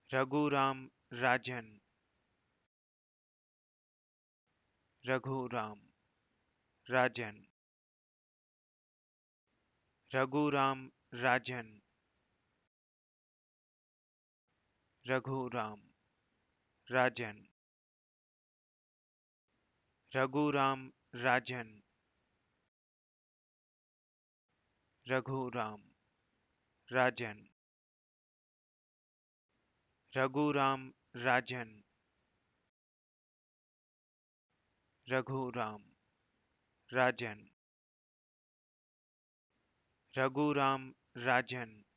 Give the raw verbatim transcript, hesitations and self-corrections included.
Raghuram Rajan, Raghuram Rajan, Raghuram Rajan, Raghuram Rajan, Raghuram Rajan, Raghuram Rajan, Raghuram Rajan, Raghuram Rajan, Raghuram Rajan,